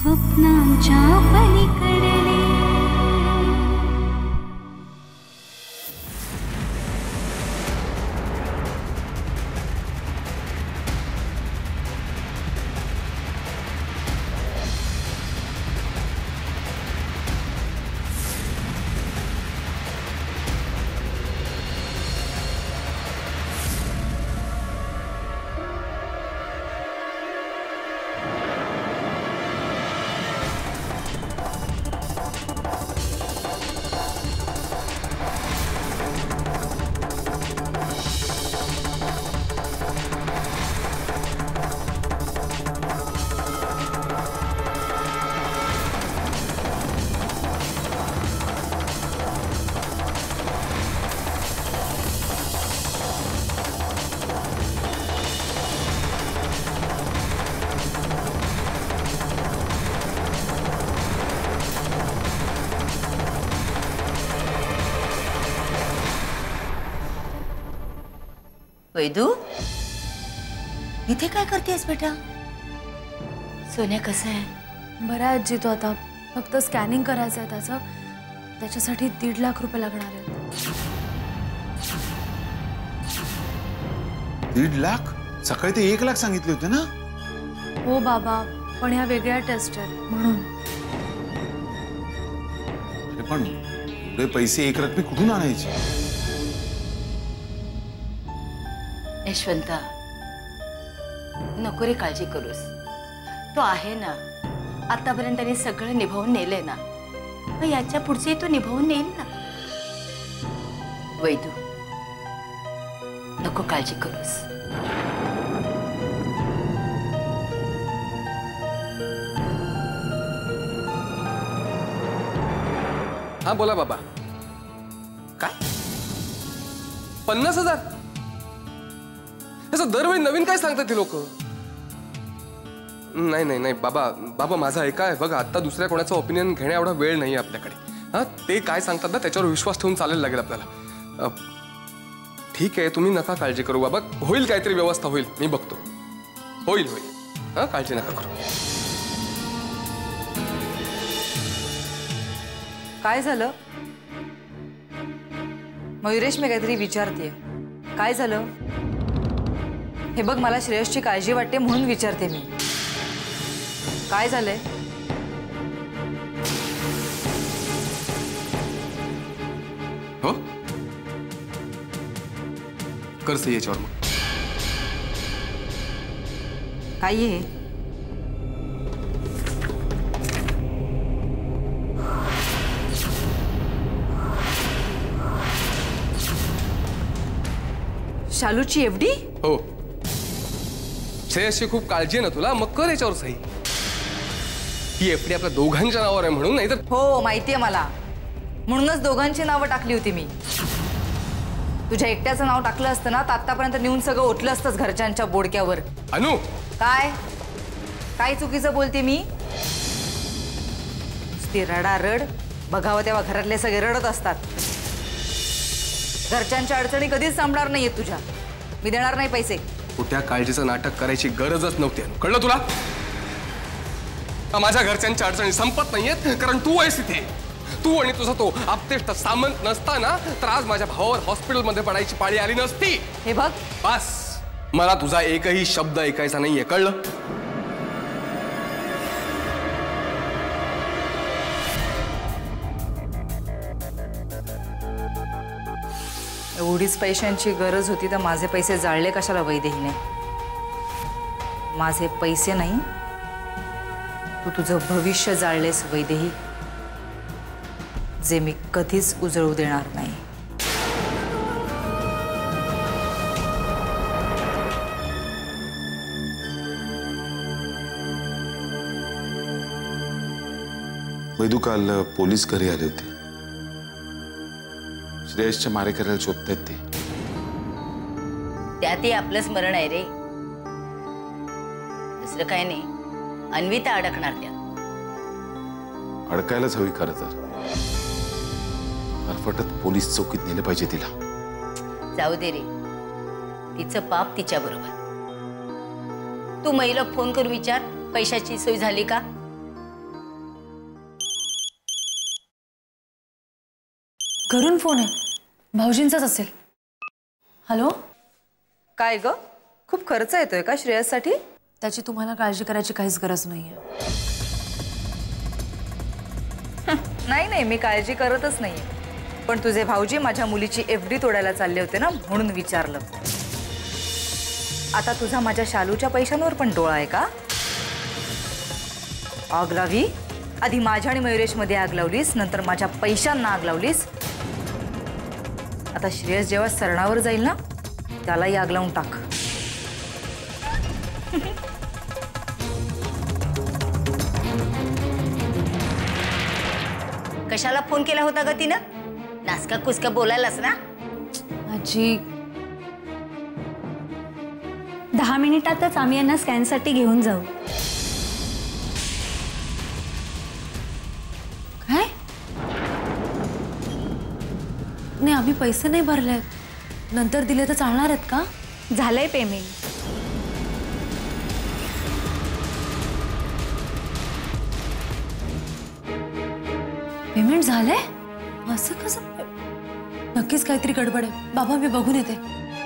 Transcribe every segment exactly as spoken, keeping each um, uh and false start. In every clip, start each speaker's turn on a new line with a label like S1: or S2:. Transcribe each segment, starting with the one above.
S1: स्वप्नांच्या पलीकडले
S2: वैदू, इथे काय करतेस बेटा? सोन्या कसं आहे?
S3: बरं आहे आजी, तो आता फक्त स्कॅनिंग करायचं आहे त्याचं. त्याच्यासाठी दीड लाख रुपये लागणार आहेत.
S4: दीड लाख? सकाळी ते एक लाख सांगितले होते ना?
S3: हो बाबा, पण ह्या वेगळ्या टेस्ट आहेत म्हणून.
S4: अरे पण एवढे पैसे एक रकमी कुठून आणायचे?
S2: यशवंता, नको रे काळजी करूस. तो आहे ना, आतापर्यंत त्याने सगळं निभावून नेले ना, मग याच्या पुढचे तो निभावून नेईल ना. वैदू, नको काळजी करूस.
S5: हा बोला बाबा. काय पन्नास हजार? दरवेळी नवीन काय सांगतात ते लोक? नाही नाही नाही बाबा, बाबा माझा ऐका बघा, आता दुसऱ्या कोणाचं ओपिनियन घेण्या एवढा वेळ नाही आपल्याकडे. हा, ते काय सांगतात ना त्याच्यावर विश्वास ठेवून चालायला लागेल आपल्याला. ठीक आहे, तुम्ही नका काळजी करू बाबा, होईल काहीतरी व्यवस्था होईल, मी बघतो. होईल होईल, हा काळजी नका करू.
S6: काय झालं मयुरेश? मी काहीतरी विचारते. काय झालं हे बघ, मला श्रेयसची काळजी वाटते म्हणून विचारते मी. काय झालंय?
S5: हो, कर सही याच्यावर. मग
S6: काय आहे? शालूची एफडी?
S5: हो, श्रेयसची खूप काळजी आहे ना तुला, मग कर याच्यावर सही. ही एफडी आपल्या दोघांच्या नावावर आहे म्हणून, नाही तर.
S6: हो माहितीये मला, म्हणूनच दोघांची नावं टाकली होती मी. तुझ्या एकट्याचं नाव टाकलं असतं ना तर आतापर्यंत नेऊन सगळं ओतलं असतंच घरच्यांच्या बोडक्यावर.
S5: अनु,
S6: काय काय चुकीचं बोलते मी? ती रडा रड बघावं तेव्हा घरातले सगळे रडत असतात. घरच्यांच्या अडचणी कधीच संपणार नाहीये तुझ्या. मी देणार नाही पैसे.
S5: कुठल्या काळजीचं नाटक करायची गरजच नव्हती, कळलं तुला? माझ्या घरच्यांच्या अडचणी संपत नाहीयेत कारण तू आहेस इथे. तू आणि तुझा तो आपतेष्ट सामंत नसताना तर आज माझ्या भावावर हॉस्पिटलमध्ये पडायची पाळी आली नसती.
S6: हे बघ,
S5: बस, मला तुझा एकही शब्द ऐकायचा नाहीये, कळलं?
S6: एवढीच पैशांची गरज होती तर माझे पैसे जाळले कशाला वैदेहीने? माझे पैसे नाही, तू तुझं भविष्य जाळलेस वैदेही, जे मी कधीच उजळू देणार नाही.
S4: वैदू, काल पोलीस घरी आले होते. श्रेयसच्या मारेकऱ्याला शोधतायत ते.
S2: त्यातही आपलं स्मरण आहे रे, दुसरं काय नाही. अन्विता अडकणार त्यात.
S4: अडकायलाच हवी खरं तर. फटफटत पोलीस चौकीत नेले पाहिजे तिला.
S2: जाऊ दे रे, तिचं पाप तिच्या बरोबर. तू महिला फोन करून विचार पैशाची सोय झाली का.
S3: घरून फोन आहे, भाऊजींचाच असेल. हॅलो.
S6: काय ग, खूप खर्च येतोय का श्रेयससाठी?
S3: त्याची तुम्हाला काळजी करायची काहीच गरज नाहीये.
S6: नाही नाही, मी काळजी करतच नाहीये, पण तुझे भाऊजी माझ्या मुलीची एफ डी तोडायला चालले होते ना, म्हणून विचारलं. आता तुझा माझ्या शालूच्या पैशांवर पण डोळा आहे का? आग लावी, आधी माझ्या आणि मयुरेशमध्ये आग लावलीस, नंतर माझ्या पैशांना आग लावलीस. आता श्रेयस जेव्हा सरणावर जाईल ना, त्यालाही आग लावून टाक.
S2: कशाला फोन केला होता ग तिनं? नासका कुसका बोलायलास ना?
S3: आजी,
S1: दहा मिनिटातच आम्ही यांना स्कॅनसाठी घेऊन जाऊ.
S3: काय? नाही, आम्ही पैसे नाही भरले, नंतर दिले तर चालणार आहेत का?
S1: झालंय पेमेंट.
S3: पेमेंट झालंय? असं कसं? नक्कीच काहीतरी गडबड आहे. बाबा, मी बघून येते.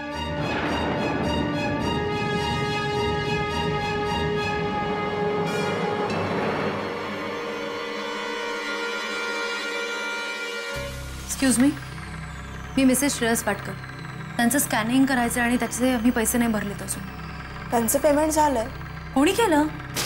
S3: एक्सक्यूज मी, मी मिसेस श्रेयस पाटकर. त्यांचं स्कॅनिंग करायचं आणि त्याचे आम्ही पैसे नाही भरलेत अजून.
S7: त्यांचं पेमेंट झालंय.
S3: कोणी केलं?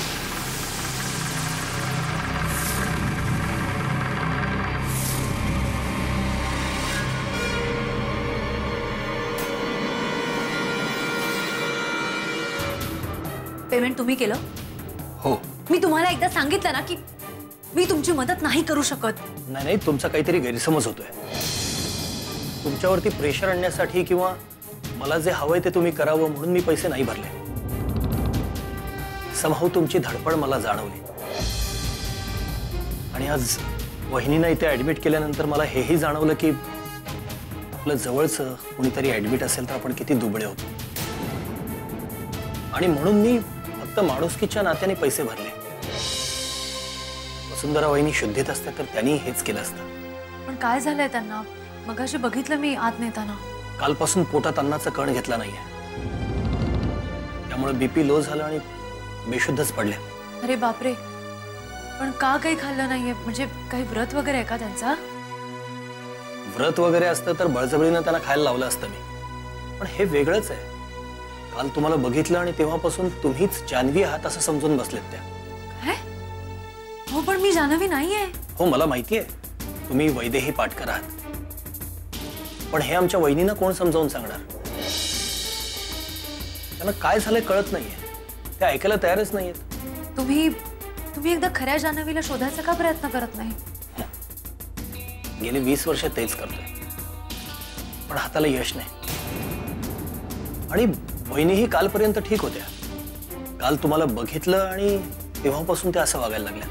S3: पेमेंट तुम्ही केलं?
S8: हो.
S3: मी तुम्हाला एकदा सांगितलं ना की मी तुमची मदत नाही करू शकत.
S8: नाही नाही, तुमचा काहीतरी गैरसमज होतोय. तुमच्यावरती प्रेशर आणण्यासाठी किंवा मला जे हवंय ते तुम्ही करावं म्हणून मी पैसे नाही भरले. समहाऊ तुमची धडपड मला जाणवली आणि आज वहिनीनं इथे ऍडमिट केल्यानंतर मला हेही जाणवलं की आपलं जवळचं कोणीतरी ऍडमिट असेल तर आपण किती दुबळे होतो. आणि म्हणून मी फक्त माणुसकीच्या नात्याने पैसे भरले. वसुंधरा वहिनी शुद्धीत असत्या तर त्यांनी हेच केलं असतं.
S3: पण काय झालंय त्यांना? मगाशी बघितलं मी आत नेताना.
S8: कालपासून पोटात अन्नाचा कण घेतला नाहीये, त्यामुळे बीपी लो झालं आणि बेशुद्धच पडले.
S3: अरे बापरे, पण का काही खाल्लं नाहीये? म्हणजे काही व्रत वगैरे आहे का त्यांचा?
S8: व्रत वगैरे असतं तर बळजबरीनं त्यांना खायला लावलं असतं मी, पण हे वेगळंच आहे. काल तुम्हाला बघितलं आणि तेव्हापासून तुम्हीच जान्हवी आहात असं समजून बसलेत त्या.
S3: काय? हो, पण मी जान्हवी नाहीये.
S8: हो, मला माहितीये तुम्ही वैदेही पाटकर आहात, पण हे आमच्या वहिनींना कोण समजावून सांगणार? त्यांना काय झालंय कळत नाहीये, ते ऐकायला तयारच नाहीयेत.
S3: तुम्ही तुम्ही एकदा खऱ्या जान्हवीला शोधायचा का प्रयत्न करत नाही?
S8: गेली वीस वर्ष तेच करतोय, पण हाताला यश नाही. आणि वहिनीही कालपर्यंत ठीक होत्या. काल तुम्हाला बघितलं आणि तेव्हापासून ते असं वागायला लागल्या.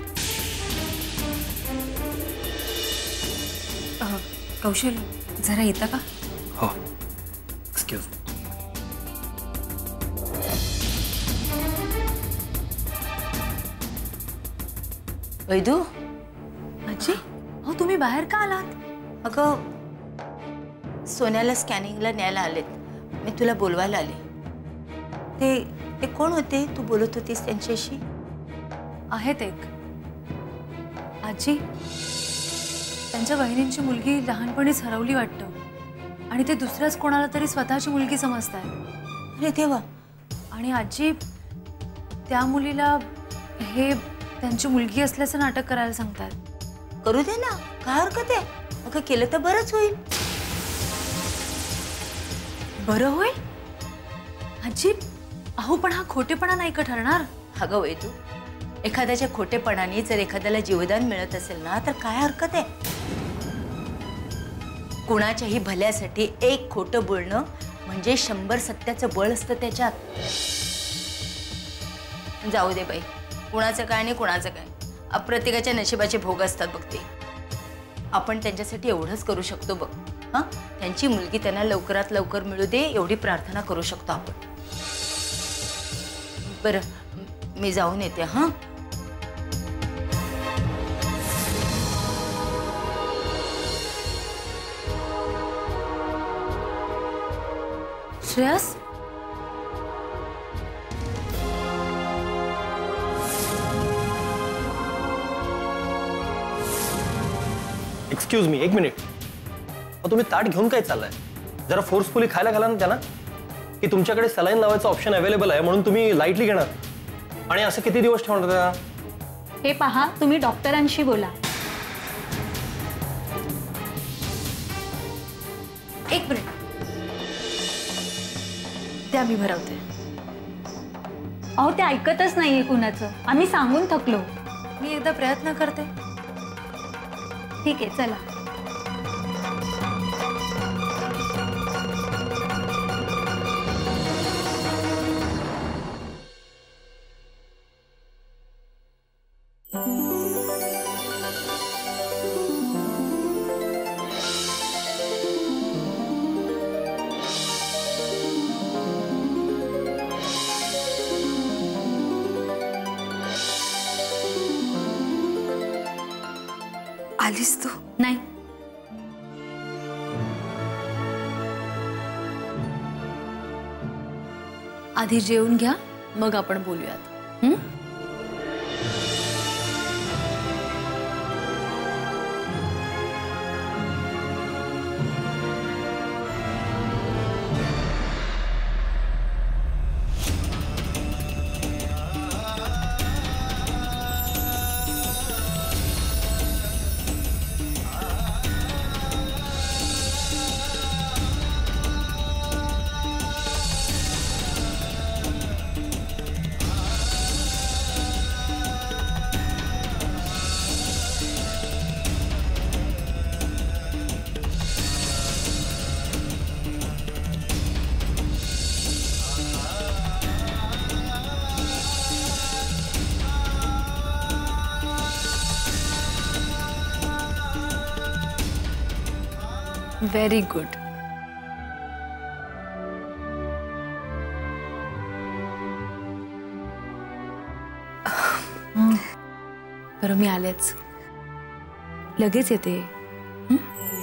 S3: कौशल, जरा येतं का?
S8: हो, एक्सक्यूज.
S2: वैदू,
S3: आजी, अहो तुम्ही बाहेर का आलात?
S2: अगं सोन्याला स्कॅनिंगला न्यायला आलेत, मी तुला बोलवायला आले. ते ते कोण होते तू बोलत होतीस त्यांच्याशी?
S3: आहेत एक. आजी, त्यांच्या बहिणींची मुलगी लहानपणीच हरवली वाटतं आणि ते दुसऱ्याच कोणाला तरी स्वतःची मुलगी समजताय.
S2: अरे देवा.
S3: आणि आजी, त्या मुलीला हे त्यांची मुलगी असल्याचं नाटक करायला सांगतात.
S2: करू दे ना, काय हरकत आहे? अगं केलं तर बरंच होईल.
S3: बरं होईल? आजी, अहो पण हा खोटेपणा नाही का ठरणार?
S2: अगं वैदू, एखाद्याच्या खोटेपणाने जर एखाद्याला जीवदान मिळत असेल ना तर काय हरकत आहे? कुणाच्याही भल्यासाठी एक खोटं बोलणं म्हणजे शंभर सत्याचं बळ असतं त्याच्यात. जाऊ दे बाई, कुणाचं काय आणि कुणाचं काय, अप्रत्येकाच्या नशिबाचे भोग असतात बघ ते. आपण त्यांच्यासाठी एवढंच करू शकतो बघ. हां, त्यांची मुलगी त्यांना लवकरात लवकर मिळू दे एवढी प्रार्थना करू शकतो आपण. बरं, मी जाऊन येते. हां.
S3: श्रेयस,
S8: एक्सक्यूज मी, एक मिनिट. मग तुम्ही ताट घेऊन काय चाललाय? जरा फोर्सफुली खायला घाला ना त्यांना, की तुमच्याकडे सलाईन लावायचं ऑप्शन अवेलेबल आहे म्हणून तुम्ही लाईटली घेणार. आणि असं किती दिवस ठेवणार त्याला?
S1: हे पहा, तुम्ही डॉक्टरांशी बोला.
S3: एक मिनिट द्या, मी भरवते.
S1: अहो ते ऐकतच नाहीये कुणाचं. आम्ही सांगून थकलो.
S3: मी एकदा प्रयत्न करते.
S1: ठीक आहे, चला.
S3: आलीस तू? नाही, आधी जेवून घ्या, मग आपण बोलूयात. हं? Very good. बरं, मी आलेच. लगेच येते. हं?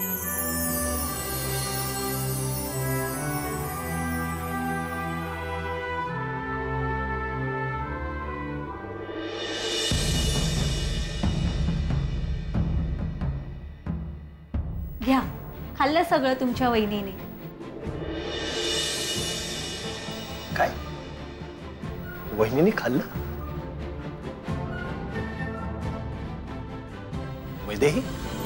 S1: घ्या, खाल्लं सगळं तुमच्या वहिनीने.
S8: काय वहिनीने खाल्लं? वैदेही,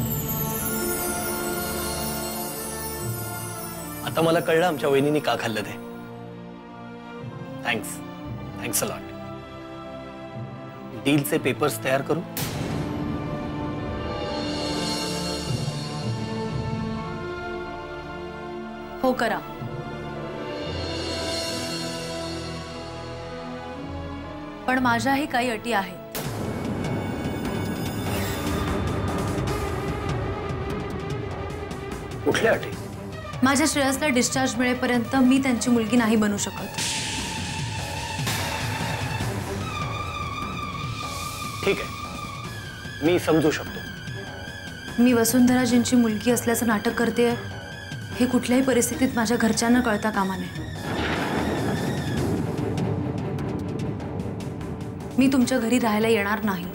S8: आता मला कळलं आमच्या वहिनीने का खाल्लं ते. Thanks thanks a lot. डीलचे पेपर्स तयार करू?
S3: हो, करा. पण माझ्याही काही अटी आहेत.
S8: कुठल्या अटी?
S3: माझ्या श्रेयसला डिस्चार्ज मिळेपर्यंत मी त्यांची मुलगी नाही बनू शकत.
S8: ठीक आहे, मी समजू शकतो.
S3: मी वसुंधराजींची मुलगी असल्याचं नाटक करते, हे कुठल्याही परिस्थितीत माझ्या घरच्यांना कळता कामा नये. मी तुमच्या घरी राहायला येणार नाही.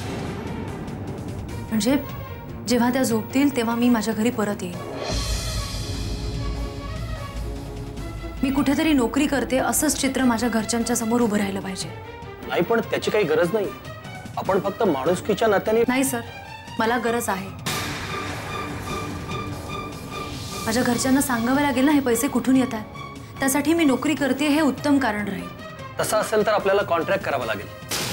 S3: म्हणजे जेव्हा त्या झोपतील तेव्हा मी माझ्या घरी परत येईन. मी कुठेतरी नोकरी करते असंच चित्र माझ्या घरच्यांच्या समोर उभं राहिलं पाहिजे.
S8: नाही, पण त्याची काही गरज नाही. आपण फक्त माणुसकीच्या नात्याने.
S3: नाही सर, मला गरज आहे. माझ्या घरच्यांना सांगावं लागेल ना हे पैसे कुठून येतात. त्यासाठी मी नोकरी करते हे उत्तम कारण राहील.
S8: तसं असेल तर आपल्याला कॉन्ट्रॅक्ट करावा लागेल.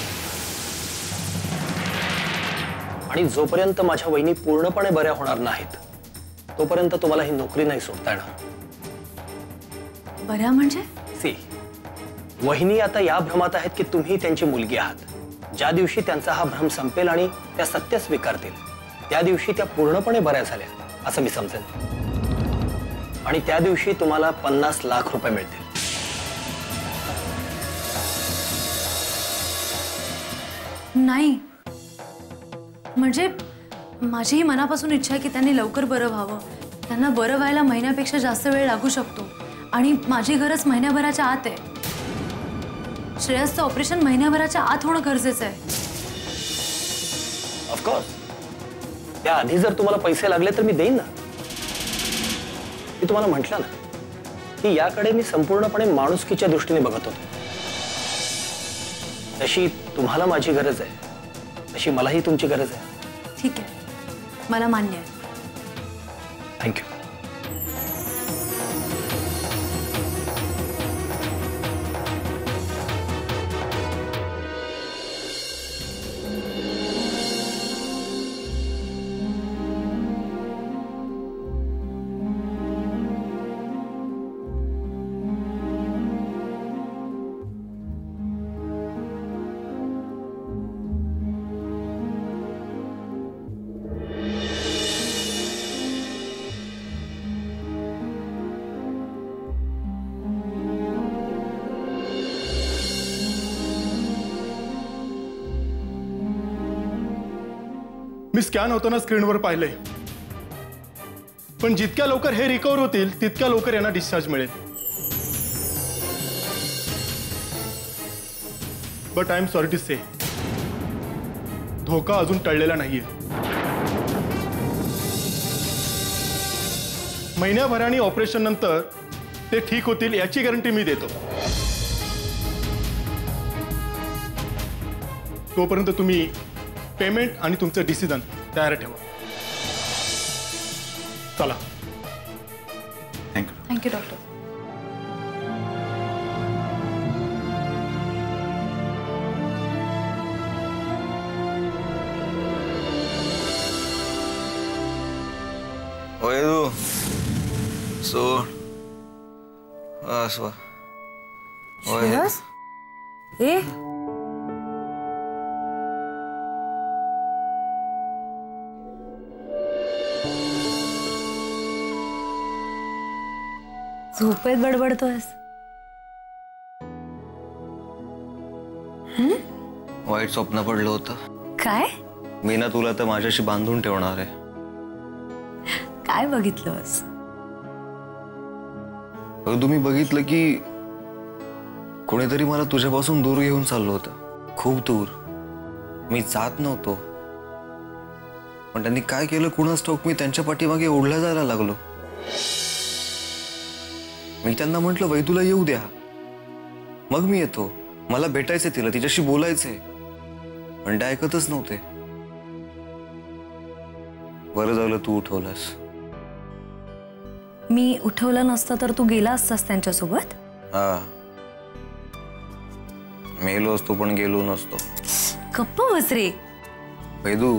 S8: आणि जोपर्यंत माझ्या वहिनी पूर्णपणे बऱ्या होणार नाहीत तोपर्यंत तुम्हाला ही नोकरी नाही सोडता येणार.
S3: बऱ्या म्हणजे?
S8: सी, वहिनी आता या भ्रमात आहेत की तुम्ही त्यांची मुलगी आहात. ज्या दिवशी त्यांचा हा भ्रम संपेल आणि त्या सत्य स्वीकारतील त्या दिवशी त्या पूर्णपणे बऱ्या झाल्या असं मी समजेन. आणि त्या दिवशी तुम्हाला पन्नास लाख रुपये मिळतील.
S3: नाही, म्हणजे माझीही मनापासून इच्छा आहे की त्यांनी लवकर बरं व्हावं. त्यांना बरं व्हायला महिन्यापेक्षा जास्त वेळ लागू शकतो. आणि माझी गरज महिन्याभराच्या आत आहे. श्रेयसचं ऑपरेशन महिन्याभराच्या आत होणं गरजेचं आहे.
S8: ऑफकोर्स त्या आधी जर तुम्हाला पैसे लागले तर मी देईन ना. मी तुम्हाला म्हटलं ना की याकडे मी संपूर्णपणे माणुसकीच्या दृष्टीने बघत होतो. तशी तुम्हाला माझी गरज आहे, तशी मलाही तुमची गरज आहे.
S3: ठीक आहे, मला मान्य आहे.
S8: थँक्यू.
S9: मी स्कॅन होताना स्क्रीनवर पाहिलंय, पण जितक्या लवकर हे रिकव्हर होतील तितक्या लवकर यांना डिस्चार्ज मिळेल. But I am sorry to say, धोका अजून टळलेला नाहीये. महिन्याभराने ऑपरेशन नंतर ते ठीक होतील याची गॅरंटी मी देतो. तोपर्यंत तुम्ही पेमेंट आणि तुमचं डिसिजन तयार ठेवा. चला.
S4: थँक्यू.
S3: Thank you doctor.
S10: वैदू सोड. असं
S3: श्रेयस, ए झोपेत बडबडतोयस?
S10: वाईट स्वप्न पडलं होतं.
S3: काय?
S10: मी ना तुला तर माझ्याशी बांधून ठेवणार आहे.
S3: काय बघितलंस?
S10: तुम्ही बघितलं की कोणीतरी मला तुझ्यापासून दूर घेऊन चाललो होतं, खूप दूर. मी जात नव्हतो, पण त्यांनी काय केलं कुणास ठाऊक, मी त्यांच्या पाठीमागे ओढला जायला लागलो. मी त्यांना म्हटलं वैदूला येऊ द्या, मग मी येतो, मला भेटायचंय तिला, तिच्याशी बोलायचंय, पण ते ऐकतच नव्हते. बरं झालं तू उठवलंस.
S3: मी उठवलं नसतं तर तू गेला असतास त्यांच्यासोबत?
S10: हा, मेलो असतो पण गेलो नसतो.
S3: गप्प बस रे.
S10: वैदू,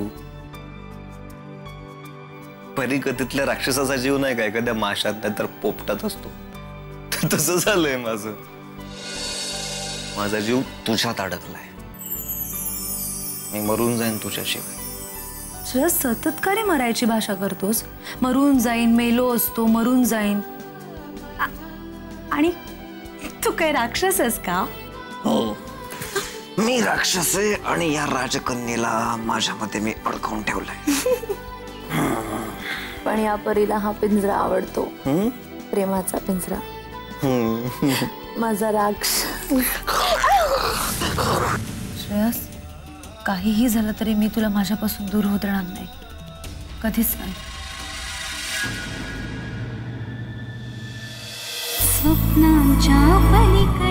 S10: परिकथेतल्या राक्षसाचा जीव नाही का एखाद्या माशात नाही तर पोपटात असतो, तसं झालंय माझं. माझा जीव तुझ्यात अडकलाय, मी मरून जाईन तुझ्याशिवाय.
S3: श्रेयस, सतत का रे मरायची भाषा करतोस? मरून जाईन, मेलो असतो, मरून जाईन. आणि तू काय राक्षस आहेस का?
S10: हो, मी राक्षस आहे आणि या राजकन्येला माझ्यामध्ये मी अडकवून ठेवलंय.
S11: पण या परीला हा पिंजरा आवडतो, प्रेमाचा पिंजरा. माझा राक्षस.
S3: श्रेयस, काहीही झालं तरी मी तुला माझ्यापासून दूर होत राहणार नाही, कधीच नाही.
S1: स्वप्नांच्या पलीकडे